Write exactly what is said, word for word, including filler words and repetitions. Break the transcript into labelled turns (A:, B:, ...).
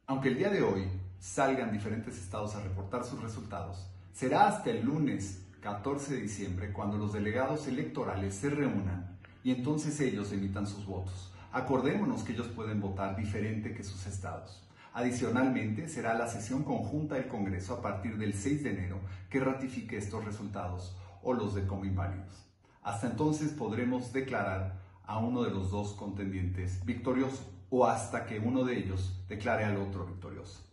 A: Aunque el día de hoy salgan diferentes estados a reportar sus resultados, será hasta el lunes catorce de diciembre cuando los delegados electorales se reúnan y entonces ellos emitan sus votos. Acordémonos que ellos pueden votar diferente que sus estados. Adicionalmente, será la sesión conjunta del Congreso a partir del seis de enero que ratifique estos resultados o los dé como inválidos. Hasta entonces podremos declarar a uno de los dos contendientes victorioso o hasta que uno de ellos declare al otro victorioso.